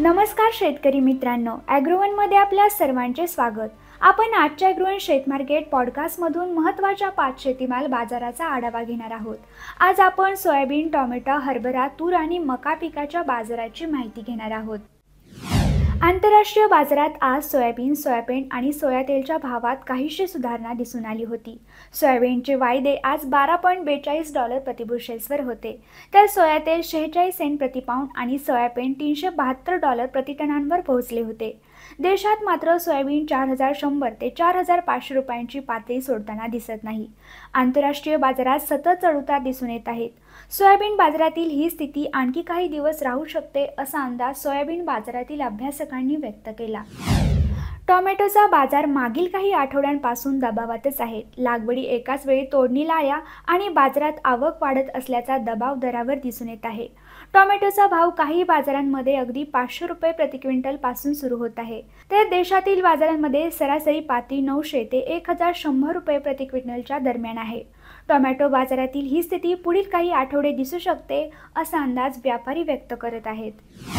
नमस्कार शेतकरी मित्रांनो, ॲग्रोवनमध्ये आपल्या सर्वांचे स्वागत। आपण आजच्या ॲग्रोवन शेत मार्केट पॉडकास्टमधून महत्त्वाच्या 5 शेतीमाल बाजाराचा आढावा घेणार आहोत। आज आपण सोयाबीन, टोमॅटो, हरभरा, तूर आणि मका पिकाच्या बाजाराची माहिती घेणार आहोत। आंतरराष्ट्रीय बाजारात आज सोयाबीन आणि सोया तेलच्या भावात काहीशी सुधारणा दिसून आली होती। सोयाबीनचे वायदे आज $12.42 प्रति बुशेल्सवर होते, तर सोया तेल 46 सेंट प्रति पाऊंड आणि सोयाबीन $372 प्रति टनांवर पोहोचले होते। देशात मात्र सोयाबीन 4100 ते 4500 रुपयांची पातळी सोडताना दिसत नाही। आंतरराष्ट्रीय बाजारात सतत चढउतार दिसून येत आहेत। सोयाबीन बाजारातील ही स्थिती आणखी काही दिवस राहू शकते असा अंदाज सोयाबीन बाजारातील अभ्यासकांनी व्यक्त केला। टोमॅटोचा बाजार मागील काही आठवड्यांपासून दबावातच आहे। लागवडी एकाच वेळी तोडणीला आल्या आणि बाजारात आवक वाढत असल्याचा दबाव दरावर दिसून येत आहे। टोमॅटोचा भाव काही बाजारांमध्ये अगदी 500 रुपये प्रति क्विंटल पासून सुरू होत आहे, तर देशातील बाजारांमध्ये सरासरी पातळी 900 ते 1100 रुपये प्रति क्विंटलच्या दरम्यान आहे। टोमॅटो बाजारातील ही स्थिती पुढील काही आठवडे दिसू शकते असा अंदाज व्यापारी व्यक्त करत आहेत।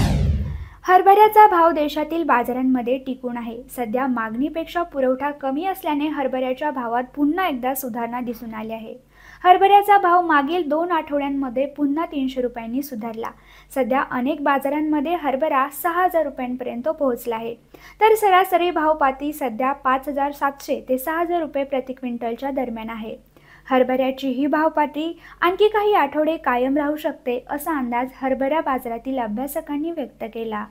हरभऱ्याचा भाव देशातील बाजारांमध्ये टिकून आहे। सध्या मागणीपेक्षा पुरवठा कमी असल्याने हरभऱ्याच्या भावात पुन्हा एकदा सुधारणा दिसून आली आहे। हरभऱ्याचा भाव मागील 2 आठवड्यांमध्ये पुन्हा 300 रुपयांनी सुधारला। सध्या अनेक बाजारांमध्ये हरभरा 6000 रुपयांपर्यंत पोहोचला आहे, तर सरासरी भाव पातळी सध्या 5700 ते 6000 रुपये प्रति क्विंटलच्या दरम्यान आहे। हरभऱ्याची ही भाव पातळी आणखी काही आठवडे कायम राहू शकते असा अंदाज हरभरा बाजारातील अभ्यासकांनी व्यक्त केला।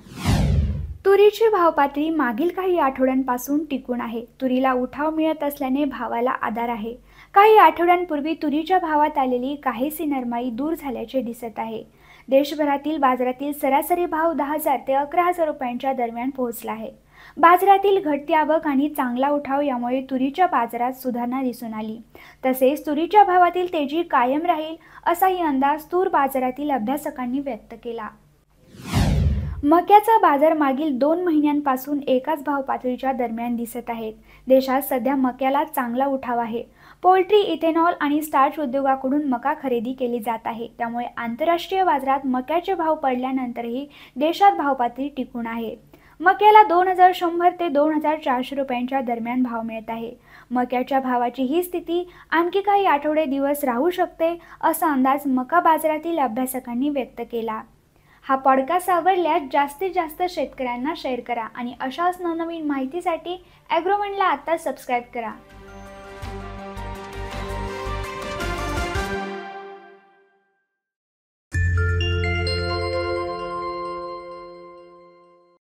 तुरीची भाव पातळी मागील काही आठवड्यांपासून टिकून आहे। तुरीला उठाव मिळत असल्याने भावाला आधार आहे। काही आठवड्यांपूर्वी तुरीच्या भावात आलेली काहीशी नरमाई दूर झाल्याचे दिसत आहे। देशभरातील बाजारातील सरासरी भाव 10,000 ते 11,000 रुपयांच्या दरम्यान पोहोचला आहे। बाजारातील घटती आवक आणि चांगला उठाव यामुळे तुरीच्या बाजारात सुधारणा दिसून आली। तसेच तुरीच्या भावातील तेजी कायम राहील असाही अंदाज तूर बाजारातील अभ्यासकांनी व्यक्त केला। मक्याचा बाजार मागील 2 महिन्यांपासून एकाच भाव पातळीच्या दरम्यान दिसत आहेत। देशात सध्या मक्याला चांगला उठाव आहे। पोल्ट्री, इथेनॉल आणि स्टार्च उद्योगाकडून मका खरेदी केली जात आहे, त्यामुळे आंतरराष्ट्रीय बाजारात मक्याचे भाव पडल्यानंतरही देशात भाव पातळी टिकून आहे। मक्याला 2100 ते 2400 रुपयांच्या दरम्यान भाव मिळत आहे। मक्याच्या भावाची ही स्थिती आणखी काही आठवडे दिवस राहू शकते असा अंदाज मका बाजारातील अभ्यासकांनी व्यक्त केला। हा पॉडकास्ट आवडल्यास जास्तीत जास्त शेतकऱ्यांना शेअर करा आणि अशाच नवनवीन माहितीसाठी ॲग्रोवनला आता सबस्क्राईब करा।